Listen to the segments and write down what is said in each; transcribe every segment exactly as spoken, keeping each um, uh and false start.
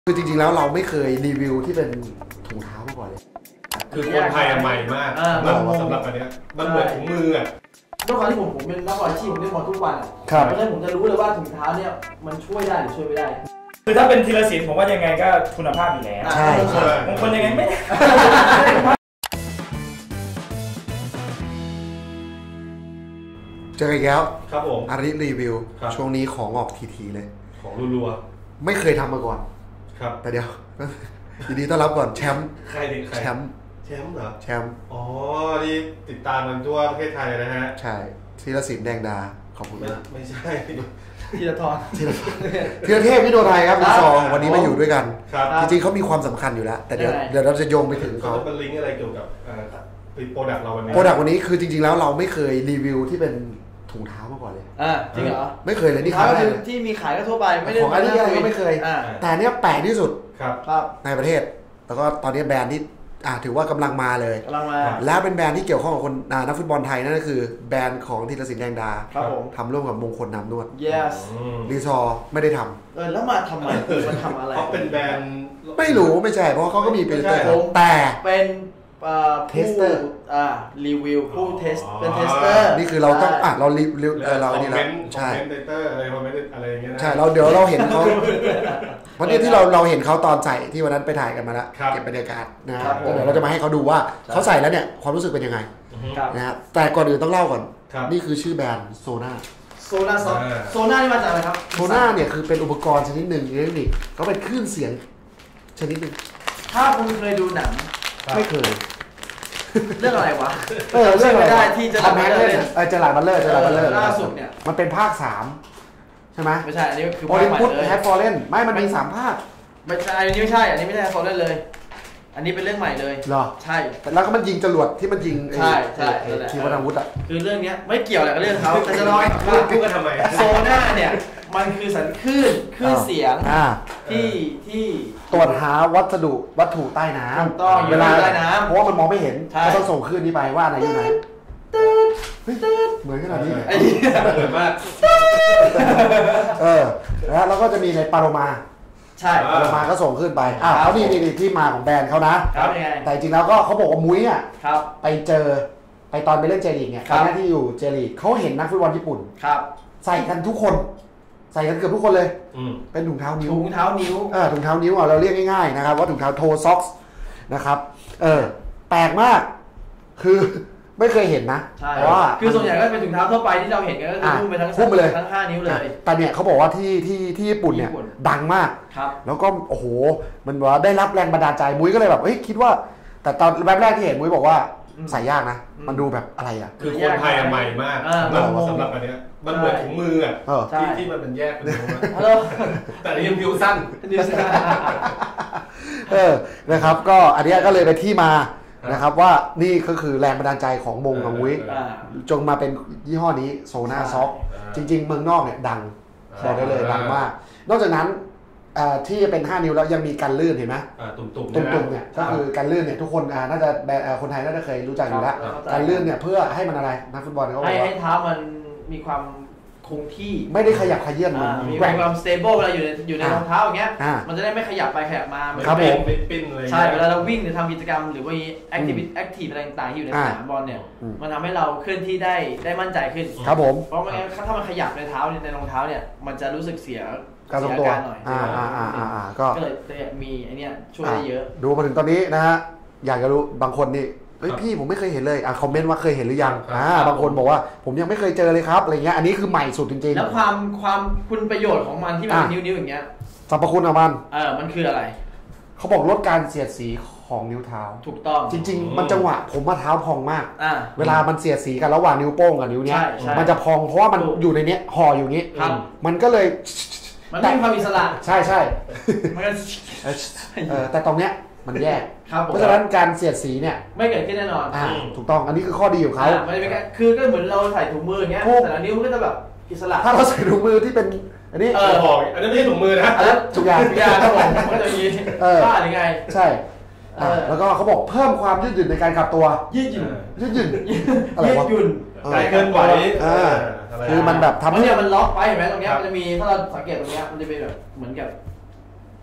คือจริงๆแล้วเราไม่เคยรีวิวที่เป็นถุงเท้ามาก่อนเลยคือคนไทยใหม่มากสำหรับอันเนี้ยมันเหมือนถุงมืออ่ะด้วยความที่ผมผมเป็นนักบอลอาชีพผมเล่นบอลทุกวันเพราะฉะนั้นผมจะรู้เลยว่าถุงเท้าเนี่ยมันช่วยได้หรือช่วยไม่ได้คือถ้าเป็นธีรศิลป์ผมว่ายังไงก็คุณภาพอยู่แล้วใช่บางคนยังไงไม่เจอกันแล้วครับผมอาริรีวิวช่วงนี้ของออกทีๆเลยของรัวๆไม่เคยทำมาก่อนครับแต่เดี๋ยวยินดีต้อนรับก่อนแชมป์ใครดิใครแชมป์แชมป์เหรอแชมป์อ๋อนี่ติดตามมันทั่วประเทศไทยนะฮะใช่ธีรศิลป์แดงดาขอบคุณมากไม่ใช่ธีรทรธีรธีรเทพวิโนไทยครับคุณซองวันนี้มาอยู่ด้วยกันจริงๆเขามีความสำคัญอยู่แล้วแต่เดี๋ยวเดี๋ยวเราจะโยงไปถึงเขาเป็นลิงก์อะไรเกี่ยวกับโปรดักต์เราวันนี้โปรดักต์วันนี้คือจริงๆแล้วเราไม่เคยรีวิวที่เป็นถุงเท้ามาก่อนเลยอ่าจริงเหรอไม่เคยเลยนี่ครั้งแรกที่มีขายก็ทั่วไปไม่ได้ของอันนี้ก็ไม่เคยแต่เนี้ยแปลกที่สุดครับในประเทศแล้วก็ตอนนี้แบรนด์ที่อ่าถือว่ากำลังมาเลยกำลังมาแล้วเป็นแบรนด์ที่เกี่ยวข้องกับคนนักฟุตบอลไทยนั่นก็คือแบรนด์ของธีรศิลป์แดงดาทำร่วมกับมงคลน้ำนวด yes รีซอร์ไม่ได้ททำเออแล้วมาทำไมมันทำอะไรเขาเป็นแบรนด์ไม่รู้ไม่ใช่เพราะเขาก็มีเป็นแต่เป็นเทสเตอร์อ่ารีวิวผู้เทสเป็นเทสเตอร์นี่คือเราต้องอ่ะเรารีวิวเรานี่แหละใช่คอมเมนเตอร์อะไรคอมเมนต์อะไรอย่างเงี้ยใช่เราเดี๋ยวเราเห็นเขาวันนี้ที่เราเราเห็นเขาตอนใส่ที่วันนั้นไปถ่ายกันมาแล้วเก็บบรรยากาศนะครับเดี๋ยวเราจะมาให้เขาดูว่าเขาใส่แล้วเนี่ยความรู้สึกเป็นยังไงนะฮะแต่ก่อนอื่นต้องเล่าก่อนนี่คือชื่อแบรนด์โซน่าโซน่าโซน่านี่มาจากอะไรครับโซน่าเนี่ยคือเป็นอุปกรณ์ชนิดหนึ่งอิเล็กทรอนิกส์เขาเป็นคลื่นเสียงชนิดหนึ่งถ้าคุณเคยดูหนังไม่เคยเรื่องอะไรวะเออเรื่องอะไรได้ที่จะทำแพ้เลยเออเจอหลาดบัลเลอร์เจอหลาดบัลเลอร์ล่าสุดเนี่ยมันเป็นภาคสามใช่ไหมไม่ใช่อันนี้คือโอลิมปุสแฮปฟอร์เรนไม่มันมีสามภาคไม่ใช่อันนี้ไม่ใช่อันนี้ไม่ใช่แฮปฟอร์เรนเลยอันนี้เป็นเรื่องใหม่เลยเหรอใช่แล้วก็มันยิงจรวดที่มันยิงใช่ใช่ทีวนาวุธอ่ะคือเรื่องนี้ไม่เกี่ยวอะไรกับเรื่องเขาแต่จะน้อยพูดกันทำไมโซน่าเนี่ยมันคือสัญคลื่นคลื่นเสียงที่ที่ตรวจหาวัสดุวัตถุใต้น้ำต้องเวลาใต้น้ำเพราะว่ามันมองไม่เห็นก็ต้องส่งคลื่นนี้ไปว่าไหนอยู่ไหนเหมือนขนาดนี้เหมือนมากเออแล้วเราก็จะมีในปาโรมาใช่ปาโรมาก็ส่งขึ้นไปอ้าวเขานี่นี่ที่มาของแบรนด์เขานะแต่จริงแล้วก็เขาบอกว่ามุ้ยอ่ะไปเจอไปตอนไปเล่นเจลีกเนี่ยตอนนั้นที่อยู่เจลีกเขาเห็นนักฟุตบอลญี่ปุ่นใส่กันทุกคนใส่กันเกือบทุกคนเลยเป็นถุงเท้านิ้วถุงเท้านิ้วเออถุงเท้านิ้วเราเรียกง่ายๆนะครับว่าถุงเท้าโทซ็อกส์นะครับเออแปลกมากคือไม่เคยเห็นนะเพราะว่าคือส่วนใหญ่ก็เป็นถุงเท้าทั่วไปที่เราเห็นกันก็คือพุ่งไปทั้งพุ่งไปเลยทั้งห้านิ้วเลยแต่เนี่ยเขาบอกว่าที่ที่ที่ญี่ปุ่นเนี่ยดังมากแล้วก็โอ้โหมันว่าได้รับแรงบันดาลใจมุ้ยก็เลยแบบเฮ้ยคิดว่าแต่ตอนแรกแรกที่เห็นมุ้ยบอกว่าใส่ยากนะมันดูแบบอะไรอ่ะคือคนไทยใหม่มากสำหรับอันเนี้ยมันเหมือนถุงมืออ่ะที่ที่มันเป็นแยกเป็นถุงมือแต่ยังผิวสั้นเออนะครับก็อันนี้ก็เลยเป็นที่มานะครับว่านี่ก็คือแรงบันดาลใจของมงของมุ้ยจงมาเป็นยี่ห้อนี้โซน่าซ็อกจริงๆเมืองนอกเนี่ยดังบอกได้เลยดังมากนอกจากนั้นที่เป็นห้านิ้วแล้วยังมีกันลื่นเห็นไหมตุ่มๆตุ่มๆเนี่ยก็คือกันลื่นเนี่ยทุกคนน่าจะคนไทยน่าจะเคยรู้จักอยู่แล้วกันลื่นเนี่ยเพื่อให้มันอะไรนักฟุตบอลเขาบอกว่าให้เท้ามันมีความคงที่ไม่ได้ขยับขยื่นมันมีความ stable เวลาอยู่ในอยู่ในรองเท้าอย่างเงี้ยมันจะได้ไม่ขยับไปขยับมาครับผมปิ้นเลยใช่เวลาเราวิ่งหรือทำกิจกรรมหรือว่า activity active อะไรต่างๆที่อยู่ในสนามบอลเนี่ยมันทำให้เราเคลื่อนที่ได้ได้มั่นใจขึ้นครับผมเพราะไม่งั้นถ้ามันขยับในเท้าในรองเท้าเนี่ยมันจะรู้สึกเสียการทรงตัวหน่อยอ่าอ่าอ่าอ่าก็เลยมีไอเนี้ยช่วยได้เยอะดูมาถึงตอนนี้นะฮะอยากจะรู้บางคนนี่เฮ้ยพี่ผมไม่เคยเห็นเลยอ่ะคอมเมนต์ว่าเคยเห็นหรือยังอ่าบางคนบอกว่าผมยังไม่เคยเจอเลยครับอะไรเงี้ยอันนี้คือใหม่สุดจริงๆแล้วความความคุณประโยชน์ของมันที่มันเป็นนิ้วๆอย่างเงี้ยสรรพคุณของมันเออมันคืออะไรเขาบอกลดการเสียดสีของนิ้วเท้าถูกต้องจริงๆมันจังหวะผมว่าเท้าพองมากเวลามันเสียดสีกันระหว่างนิ้วโป้งกับนิ้วเนี้ยมันจะพองเพราะว่ามันอยู่ในเนี้ยห่ออยู่งี้มันก็เลยมันไม่มีความอิสระใช่ใช่แต่ตรงเนี้ยมันแยกเพราะฉะนั้นการเสียดสีเนี่ยไม่เกิดขึ้นแน่นอนถูกต้องอันนี้คือข้อดีของเขาไม่ได้เป็นคือก็เหมือนเราใส่ถุงมืออย่างเงี้ยแต่ละนิ้วมันก็จะแบบอิสระถ้าเราใส่ถุงมือที่เป็นอันนี้เออบอกอันนี้ไม่ใช่ถุงมือนะอันนั้นถุงยางถุงยางครับผมมันก็จะมีผ้าหรือไงใช่แล้วก็เขาบอกเพิ่มความยืดหยุ่นในการขับตัวยืดหยุ่นยืดหยุ่นอะไรวะยืดหยุ่นการเคลื่อนไหวคือมันแบบทำให้มันล็อกไปเห็นไหมตรงเนี้ยมันจะมีถ้าเราสังเกตตรงเนี้ยมันจะเป็นแบบเหมือนกับ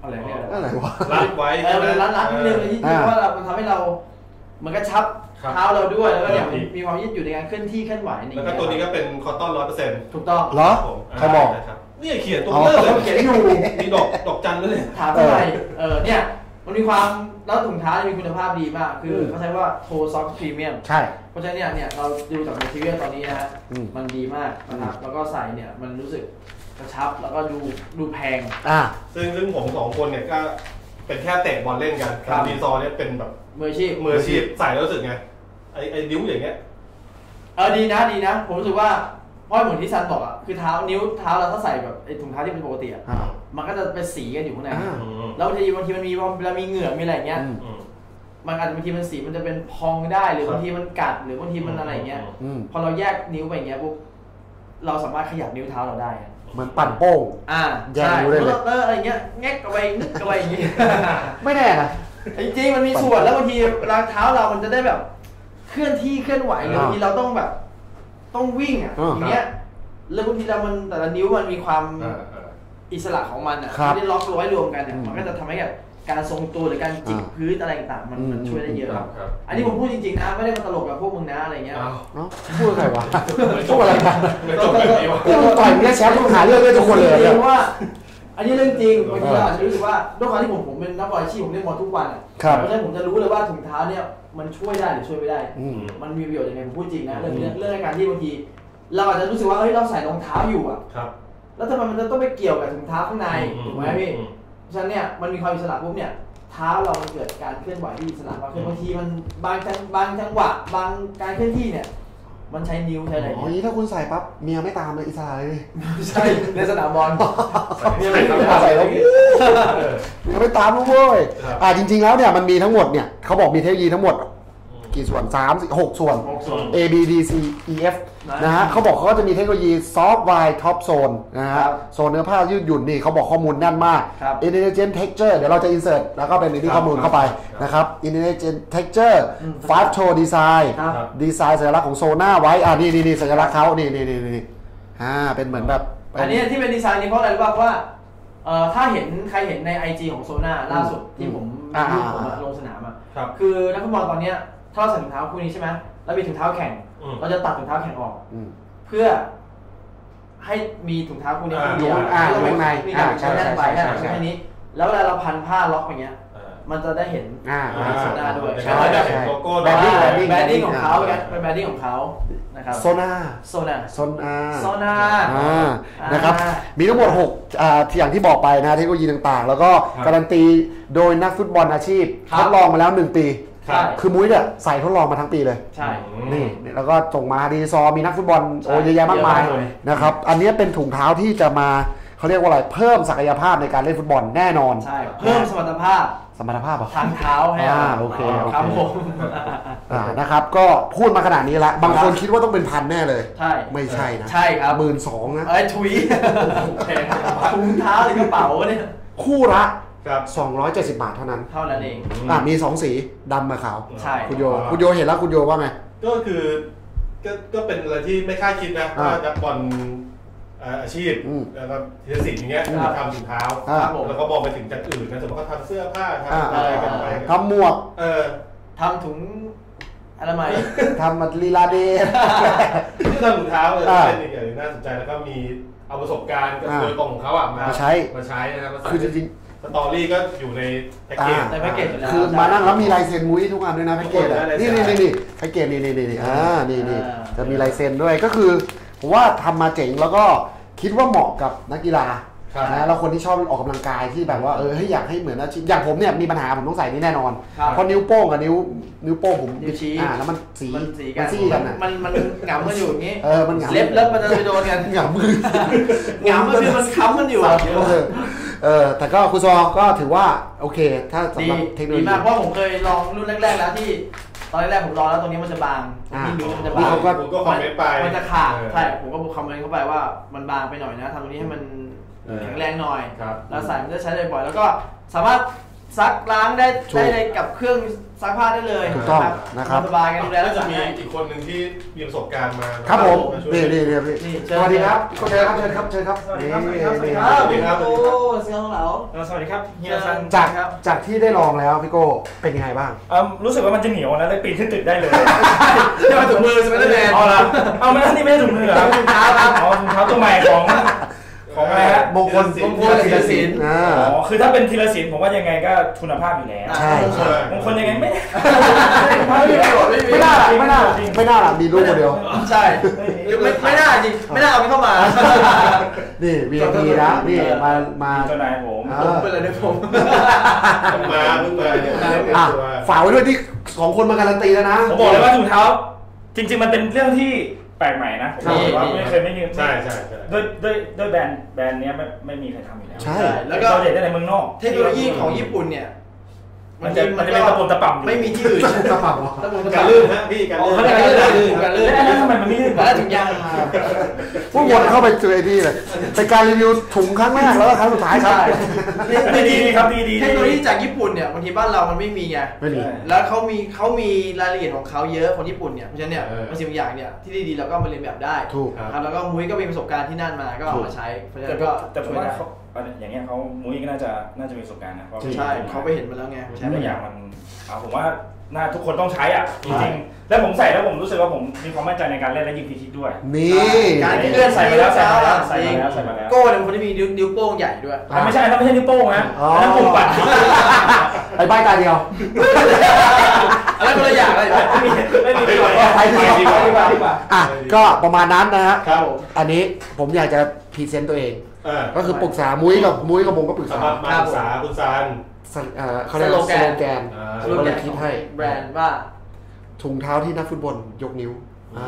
อะไรเนี่ยอะไรวะรัดไว้เออรัดรัดนิดนึงที่เพราะว่ามันทำให้เราเหมือนกระชับเท้าเราด้วยแล้วก็เนี่ยมีความยืดหยุ่นในการเคลื่อนที่เคลื่อนไหวนี่แล้วก็ตัวนี้ก็เป็นคอตตอนร้อยเปอร์เซ็นต์ถูกต้องเหรอใครบอกนี่เขียนตรงเลิกเลยเขียนอยู่มีดอกดอกจันด้วยถามทำไมเออเนี่ยมันมีความแล้วถุงเท้ามีคุณภาพดีมากคือเขาใช้ว่าโทซ็อกพรีเมียมใช่เพราะฉะนั้นเนี่ยเนี่ยเราดูจากแมททีเรียลตอนนี้นะฮะมันดีมากนะครับแล้วก็ใส่เนี่ยมันรู้สึกกระชับแล้วก็ดูดูแพงอ่าซึ่งซึ่งผมสองคนเนี่ยก็เป็นแค่เตะบอลเล่นกันดีซอเนี่ยเป็นแบบมืออาชีพมืออาชีพใส่แล้วรู้สึกไงไอไอนิ้วอย่างเงี้ยเออดีนะดีนะผมรู้สึกว่าเพราะเหมือนที่ซันบอกอ่ะคือเท้านิ้วเท้าเราถ้าใส่แบบไอถุงเท้าที่เป็นปกติอ่ะมันก็จะเป็นสีกันอยู่ข้างในแล้วบางทีบางทีมันมีเวลามีเหงื่อมีอะไรเงี้ยมันอาจจะบางทีมันสีมันจะเป็นพองได้หรือบางทีมันกัดหรือบางทีมันอะไรเงี้ยพอเราแยกนิ้วไปอย่างเงี้ยปุ๊บเราสามารถขยับนิ้วเท้าเราได้เหมือนปั่นโป้งอ่าแยกนิ้วได้เลยเอออะไรเงี้ยแงกกระไวนึกกระไวอย่างงี้ไม่แน่นะจริงๆมันมีส่วนแล้วบางทีรองเท้าเรามันจะได้แบบเคลื่อนที่เคลื่อนไหวหรือบางทีเราต้องแบบต้องวิ่งอ่ะอย่างเงี้ยแล้วบางทีเรามันแต่ละนิ้วมันมีความอิสระของมันอ่ะไม่ได้ล็อกร้อยรวมกันเนี่ยมันก็จะทำให้แบบการทรงตัวหรือการจิกพื้นอะไรต่างๆมันมันช่วยได้เยอะอันนี้ผมพูดจริงๆนะไม่ได้มาตลกกับพวกมึงนะอะไรเงี้ยเนาะพูดอะไรวะพูดอะไรกันพูดต่อยเนี่ยแชมป์ต้องหาเรื่องด้วยทุกคนเลยเพราะว่าอันนี้เรื่องจริงบางทีเราอาจจะรู้สึกว่าด้วยความที่ผมผมเป็นนักบอลอาชีพผมเล่นบอลทุกวันอ่ะเพราะฉะนั้นผมจะรู้เลยว่าถุงเท้าเนี่ยมันช่วยได้หรือช่วยไม่ได้มันมีประโยชน์ยังไงผมพูดจริงนะเรื่องเรื่องการที่บางทีเราอาจจะรู้สึกว่าเฮ้ยเราใส่รองเท้าอยู่อ่ะแล้วทำไมมันจะต้องไปเกี่ยวกับถุงเท้าข้างในถูกไหมพี่เพราะฉะนั้นเนี่ยมันมีความอิสระปุ๊บเนี่ยเท้าเรามันเกิดการเคลื่อนไหวที่อิสระมากขึ้นบางทีมันบางจังบางจังหวะบางการเคลื่อนที่เนี่ยมันใช้นิ้วใช้อะไรอ๋อนี้ถ้าคุณใส่ปั๊บเมียไม่ตามเลยอิสระเลยใช่ในสนามบอลเมียไม่ตามใส่แล้วเมียไม่ตามลูกเว้ยอ่าจริงๆแล้วเนี่ยมันมีทั้งหมดเนี่ยเขาบอกมีเทคโนโลยีทั้งหมดกี่ส่วนสาม หกส่วน A B D C E F นะฮะเขาบอกเขาก็จะมีเทคโนโลยี Soft Wide Top Zone นะฮะโซนเนื้อผ้ายืดหยุ่นนี่เขาบอกข้อมูลแน่นมาก Intelligent Texture เดี๋ยวเราจะ insert แล้วก็เป็นในที่ข้อมูลเข้าไปนะครับ Intelligent Texture Five Toe Design ดีไซน์สัญลักษณ์ของโซน่าไว้อ่านี่นี่สัญลักษณ์เขานี่นี่นี่อ่าเป็นเหมือนแบบอันนี้ที่เป็นดีไซน์นี้เพราะอะไรรู้ป่ะเพราะว่าเอ่อถ้าเห็นใครเห็นใน ไอ จี ของโซน่าล่าสุดที่ผมที่ผมลงสนามอ่ะคือนักฟุตบอลตอนเนี้ยถ้าเราใส่ถุงเท้าคู่นี้ใช่ไหมแล้วมีถุงเท้าแข่งเราจะตัดถุงเท้าแข่งออกเพื่อให้มีถุงเท้าคู่นี้คู่เดียวแล้วข้างในใช้แน่นไปแค่แค่นี้แล้วเวลาเราพันผ้าล็อกอย่างเงี้ยมันจะได้เห็นโซน่าด้วยใช่ใช่โลโก้แบรนดิ้งแบรนดิ้งของเขาเป็นแบรนดิ้งของเขานะครับโซน่าโซน่าโซน่าโซน่านะครับมีทั้งหมดหกอ่าที่อย่างที่บอกไปนะเทคโนโลยีต่างๆแล้วก็การันตีโดยนักฟุตบอลอาชีพทดลองมาแล้วหนึ่งปีคือมุ้ยเนี่ยใส่ทดลองมาทั้งปีเลยใช่นี่แล้วก็ส่งมาดีซอมีนักฟุตบอลโอ้เยอะแยะมากมายนะครับอันนี้เป็นถุงเท้าที่จะมาเขาเรียกว่าอะไรเพิ่มศักยภาพในการเล่นฟุตบอลแน่นอนใช่เพิ่มสมรรถภาพสมรรถภาพทางเท้าให้อ่าโอเคโอเคอ่านะครับก็พูดมาขนาดนี้ละบางคนคิดว่าต้องเป็นพันแน่เลยใช่ไม่ใช่นะใช่ครับหมื่นสองนะเอ้ยถุยถุงเท้าหรือกระเป๋าเนี่ยคู่ละสองร้อยเจ็ดสิบบาทเท่านั้นเท่านั้นเองอ่ามีสองสีดำกับขาวใช่คุณโยคุณโยเห็นแล้วคุณโยว่าไงก็คือก็ก็เป็นอะไรที่ไม่คาดคิดนะว่านักบอลอาชีพแล้วก็ธีรศิลป์อย่างเงี้ยทำถุงเท้าแล้วก็มองไปถึงจากอื่นนะสมมติเขาทำเสื้อผ้าทำอะไรกันไปทำหมวกเออทำถุงอะไรใหม่ทำมัลีลาเดย์ที่ทำถุงเท้าเลยเป็นอีกอย่างน่าสนใจแล้วก็มีเอาประสบการณ์โดยตรงของเขาอ่ะมาใช้มาใช้นะครับคือจริงสตอรี่ก็อยู่ในแพ็กเกจในแพ็กเกจคือมานั่งแล้วมีลายเซ็นมุ้ยทุกอันด้วยนะแพ็กเกจอ่ะนี่นี่นี่แพ็กเกจนี่นี่นี่อ่านี่นี่จะมีลายเซ็นด้วยก็คือผมว่าทำมาเจ๋งแล้วก็คิดว่าเหมาะกับนักกีฬานะแล้วคนที่ชอบออกกำลังกายที่แบบว่าเออให้อยากให้เหมือนอาชีพอย่างผมเนี่ยมีปัญหาผมต้องใส่นี่แน่นอนเพราะนิ้วโป้งกับนิ้วนิ้วโป้งผมอ่าแล้วมันสีมันสีกันมันมันหงำกันอยู่อย่างงี้เออมันหงำเล็บเล็บมันจะไปโดนกันหงำมือหงำมันคือมันค้ำมันอยู่เออแต่ก็คุณซอก็ถือว่าโอเคถ้าสำหรับเทคโนโลยีดีมากเพราะผมเคยลองรุ่นแรกๆแล้วที่ตอนแรกๆผมลองแล้วตรงนี้มันจะบางที่นิ้วมันจะบางผมก็คอมเมนต์ไปมันจะขาดใช่ผมก็คอมเมนต์เข้าไปว่ามันบางไปหน่อยนะทำตรงนี้ให้มันแข็งแรงหน่อยแล้วใส่มันจะใช้ได้บ่อยแล้วก็สามารถซักล้างได้ได้เลยกับเครื่องซักผ้าได้เลยถูกต้องนะครับสบายกันดูแลแล้แล้ว วจะจะมีมีอีกคนหนึ่งที่มีประสบการณ์มาครับผมาช่วยนี่นี่นี่พี่นี่สวัสดีครับเชิญครับเชิญครับเชิญครับสวัสดีครับนี่สวัสดีนี่คอ้ารัวบพี่โอ้เสียงเหลาสวัสดีครับเฮียซันจากครับจากที่ได้ลองแล้วพี่โก้เป็นยังไงบ้างเอ่อรู้สึกว่ามันจะเหนียวนะเลยปีนขึ้นตึกได้เลยจะมาถุงมือสไปเดอร์แมนเอาละเอาไม่นี่ไม่ใช่ถุงมือเหรอถุงเท้าครับอ๋อถุงเท้าตัวใหม่ของของอะไรฮะมงคลมงคลศิลศิลป์อ่าอ๋อคือถ้าเป็นทีละศิลป์ผมว่ายังไงก็คุณภาพอยู่แล้วใช่ใช่มงคลยังไงไม่ไม่มีประโยชน์ไม่มีไม่น่าล่ะไม่น่าล่ะไม่น่าล่ะมีลูกคนเดียวใช่ไม่ไม่น่าจริงไม่น่าเอามันเข้ามานี่ วี ไอ พี นะนี่มามาเจ้านายผมอ่าผมเป็นอะไรเนี่ยผมเพิ่งมาเพิ่งมาเนี่ยอ่ะฝากไว้ด้วยที่สองคนมาการันตีแล้วนะผมบอกเลยว่าถุงเท้า จริง ๆ มันเป็นเรื่องที่แปลกใหม่นะผมใช่บอกว่าไม่เคยไม่มีใช่ใช่ใช่ด้วยด้วยด้วยแบรนด์แบรนด์เนี้ยไม่ไม่มีใครทำอยู่แล้วใช่แล้วก็เราเด็ดได้ในเมืองนอกเทคโนโลยีของญี่ปุ่นเนี่ยมันจะมันจะเป็นตะปุ่มตะป่ำอยู่ไม่มีที่อื่นกระเป๋าอ่ะตะปุ่มตะการป่ำลื่นฮะพี่การอ๋อลื่นเขาเรียกการลื่นการลื่นแล้วทำไมมันไม่ลื่นแล้วถึงยางพวกวนเข้าไปเจอไอ้นี่เลยเป็นการรีวิวถุงครั้งแรกแล้วก็ครั้งสุดท้ายครับดีดีครับดีดีเทคโนโลยีจากญี่ปุ่นเนี่ยบางทีบ้านเรามันไม่มีไงไม่มีแล้วเขามีเขามีรายละเอียดของเขาเยอะคนญี่ปุ่นเนี่ยเพราะฉะนั้นเนี่ยบางสิ่งบางอย่างเนี่ยที่ดีๆเราก็มาเรียนแบบได้ถูกครับแล้วก็มุ้ยก็มีประสบการณ์ที่นั่นมาก็เอามาใช้เพราะฉะแต่นั้นก็ก็แต่ผมว่าเขาอย่างเงี้ยเขามุ้ยก็น่าจะน่าจะมีประสบการณ์นะเพราะใช่เขาไปเห็นมาแล้วไงใช้ตัวอย่างมันเอาผมว่าน่าทุกคนต้องใช้อ่ะจริงๆแล้วผมใส่แล้วผมรู้สึกว่าผมมีความมั่นใจในการเล่นและยิงฟรีคิกด้วยนี่การเคลื่อนใส่มาแล้วใส่มาแล้วใส่มาแล้วใส่มาแล้วโก้เนี่ยเป็นคนที่มีนิ้วนิ้วโป้งใหญ่ด้วยอ่ะไม่ใช่นั่นไม่ใช่นิ้วโป้งนะนั่นปุ่มปัดไอ้ใบตาเดียวอะไรคนละอย่างเลยไม่มีไม่มีดีกว่าไปดีกว่าดีกว่าดีกว่าอ่ะก็ประมาณนั้นนะฮะครับผมอันนี้ผมอยากจะพรีเซนต์ตัวเองอ่าก็คือปรึกษามุ้ยกับมุ้ยกับผมก็ปรึกษาสำหรับมาปรึกษาคุณซันเอ่อเขาเรียกว่าสโลแกนอ่าสโลแกนคิดให้แบรนด์ว่าถุงเท้าที่นักฟุตบอลยกนิ้วอ่าย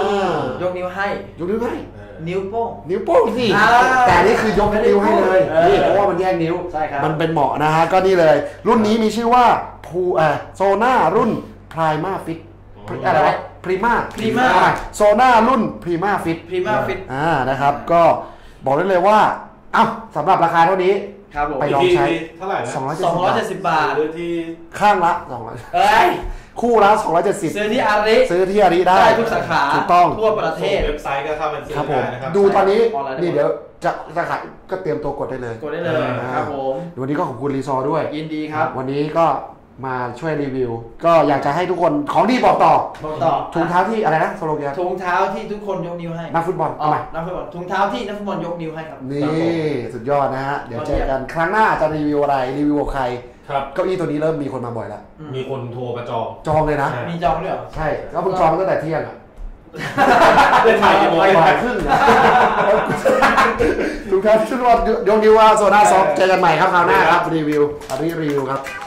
กนิ้วให้ยกนิ้วให้นิ้วโป้งนิ้วโป้งสิอ่าแต่อันนี่คือยกนิ้วให้เลยเออนี่เพราะว่ามันแยกนิ้วใช่ครับมันเป็นเหมาะนะฮะก็นี่เลย รุ่นนี้มีชื่อว่าพูเอ่อโซน่ารุ่นพร i มาฟิตอะไรวะพรีมา Prima โซน่ารุ่นพรีมาฟิตพรีมาฟิตอ่านะครับก็บอกได้เลยว่าเอ้าสำหรับราคาเท่านี้ครับผมไปลองใช้เท่าไหร่นะสองร้อยสองร้อยเจ็ดสิบบาทหรือที่ข้างละสองร้อยเอ้ยคู่ละสองร้อยเจ็ดสิบซื้อที่อาริซื้อที่อาริได้ได้ทุกสาขาถูกต้องทั่วประเทศเว็บไซต์ก็เข้าไปซื้อครับผมได้นะครับดูตอนนี้ออนไลน์ได้นี่เดี๋ยวจะสาขาก็เตรียมตัวกดได้เลยกดได้เลยครับผมวันนี้ก็ขอบคุณรีซอร์ด้วยยินดีครับวันนี้ก็มาช่วยรีวิว ก็อยากจะให้ทุกคนของดีบอกต่อบอกต่อถุงเท้าที่อะไรนะสโลแกนถุงเท้าที่ทุกคนยกนิ้วให้นักฟุตบอลอ๋อเอาใหม่นักฟุตบอลถุงเท้าที่นักฟุตบอลยกนิ้วให้ครับนี่สุดยอดนะฮะ เดี๋ยวเจอกันครั้งหน้าจะรีวิวอะไร รีวิวกับใครครับเก้าอี้ตัวนี้เริ่มมีคนมาบ่อยแล้วมีคนโทรมาจองจองเลยนะใช่มีจองด้วยเหรอใช่ ก็เพิ่งจองตั้งแต่เที่ยงอ่ะเล่นถ่ายกี่โมงไปบ่ายครึ่งนะถุงเท้าที่ชุดว่ายกนิ้วว่าโซน่าซอฟเจอกันใหม่ครับคราวหน้าครับรีวิวอันนี้รีวิวครับ